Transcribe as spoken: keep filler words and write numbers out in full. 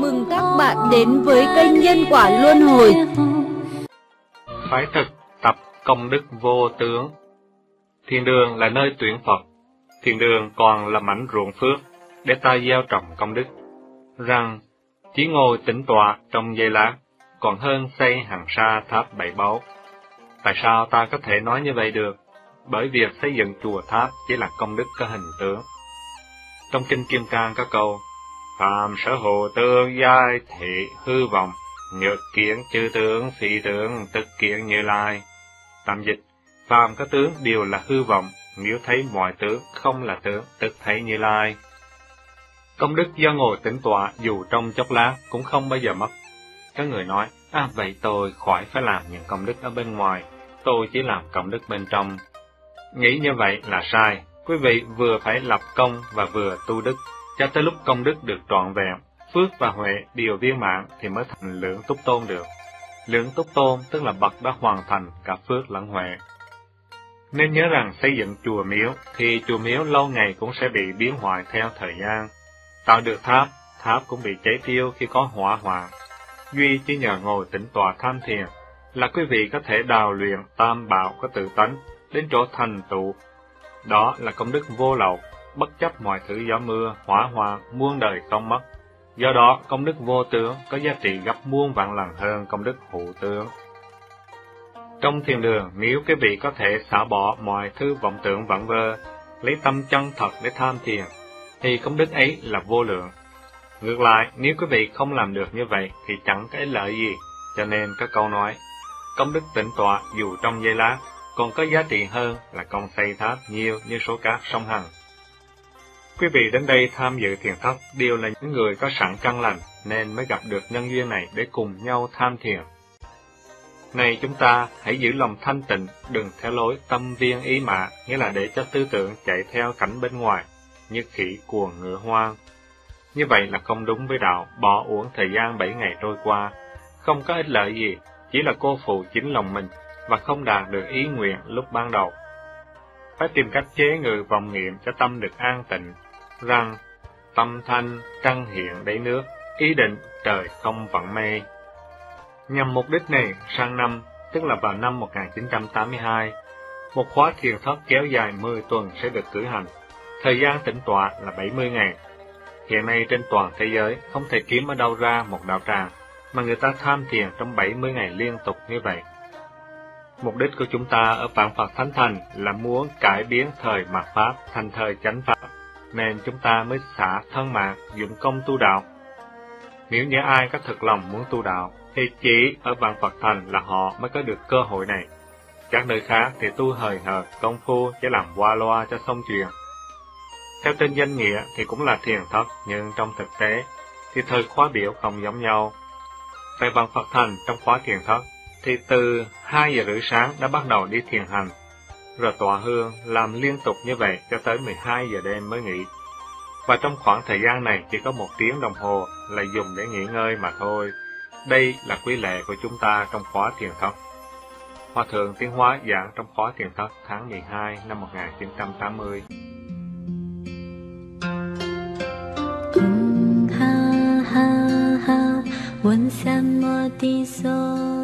mừng các bạn đến với kênh Nhân Quả Luân Hồi. Phái thực tập công đức vô tướng. Thiên đường là nơi tuyển Phật, thiên đường còn là mảnh ruộng phước để ta gieo trồng công đức. Rằng chỉ ngồi tĩnh tọa trong giây lát còn hơn xây hàng sa tháp bảy báu. Tại sao ta có thể nói như vậy được? Bởi việc xây dựng chùa tháp chỉ là công đức có hình tướng. Trong kinh Kim Cang có câu: phàm sở hộ tương giai thị hư vọng, nhược kiến chư tướng phi tướng tức kiến Như Lai. Tạm dịch: phàm có tướng đều là hư vọng, nếu thấy mọi tướng không là tướng tức thấy Như Lai. Công đức do ngồi tĩnh tọa dù trong chốc lát cũng không bao giờ mất. Có người nói: à vậy tôi khỏi phải làm những công đức ở bên ngoài, tôi chỉ làm công đức bên trong. Nghĩ như vậy là sai. Quý vị vừa phải lập công và vừa tu đức, cho tới lúc công đức được trọn vẹn, phước và huệ đều viên mãn thì mới thành lưỡng túc tôn được. Lưỡng túc tôn tức là bậc đã hoàn thành cả phước lẫn huệ. Nên nhớ rằng xây dựng chùa miếu thì chùa miếu lâu ngày cũng sẽ bị biến hoại theo thời gian. Tạo được tháp, tháp cũng bị cháy tiêu khi có hỏa hoạn. Duy chỉ nhờ ngồi tĩnh tọa tham thiền là quý vị có thể đào luyện tam bảo có tự tánh đến chỗ thành tựu. Đó là công đức vô lậu, bất chấp mọi thứ gió mưa, hỏa hoạn, muôn đời không mất. Do đó, công đức vô tướng có giá trị gấp muôn vạn lần hơn công đức hữu tướng. Trong thiền đường, nếu quý vị có thể xả bỏ mọi thứ vọng tưởng vẩn vơ, lấy tâm chân thật để tham thiền, thì công đức ấy là vô lượng. Ngược lại, nếu quý vị không làm được như vậy thì chẳng có ích lợi gì. Cho nên có câu nói: công đức tĩnh tọa dù trong giây lát còn có giá trị hơn là công xây tháp nhiều như số cát sông Hằng. Quý vị đến đây tham dự thiền thất đều là những người có sẵn căn lành, nên mới gặp được nhân duyên này để cùng nhau tham thiền. Này chúng ta hãy giữ lòng thanh tịnh, đừng theo lối tâm viên ý mạ, nghĩa là để cho tư tưởng chạy theo cảnh bên ngoài, như khỉ cuồng ngựa hoang. Như vậy là không đúng với đạo, bỏ uổng thời gian bảy ngày trôi qua, không có ích lợi gì, chỉ là cô phụ chính lòng mình và không đạt được ý nguyện lúc ban đầu. Phải tìm cách chế ngự vọng niệm cho tâm được an tịnh, rằng tâm thanh trăng hiện đáy nước, ý định trời không vặn mây. Nhằm mục đích này, sang năm, tức là vào năm một nghìn chín trăm tám mươi hai, một khóa thiền thất kéo dài mười tuần sẽ được cử hành. Thời gian tĩnh tọa là bảy mươi ngày. Hiện nay trên toàn thế giới không thể kiếm ở đâu ra một đạo tràng mà người ta tham thiền trong bảy mươi ngày liên tục như vậy. Mục đích của chúng ta ở Vạn Phật Thánh Thành là muốn cải biến thời mạt Pháp thành thời chánh Pháp, nên chúng ta mới xả thân mạng dụng công tu đạo. Nếu như ai có thực lòng muốn tu đạo, thì chỉ ở Vạn Phật Thành là họ mới có được cơ hội này. Các nơi khác thì tu hời hợt công phu chỉ làm qua loa cho xong chuyện. Theo tên danh nghĩa thì cũng là thiền thất, nhưng trong thực tế thì thời khóa biểu không giống nhau. Tại Vạn Phật Thành trong khóa thiền thất thì từ hai giờ rưỡi sáng đã bắt đầu đi thiền hành, rồi tọa hương làm liên tục như vậy cho tới mười hai giờ đêm mới nghỉ. Và trong khoảng thời gian này chỉ có một tiếng đồng hồ là dùng để nghỉ ngơi mà thôi. Đây là quy lệ của chúng ta trong khóa thiền thất. Hòa thượng Tiến Hóa giảng trong khóa thiền thất tháng mười hai năm một nghìn chín trăm tám mươi. Ha ha ha, 闻三摩地所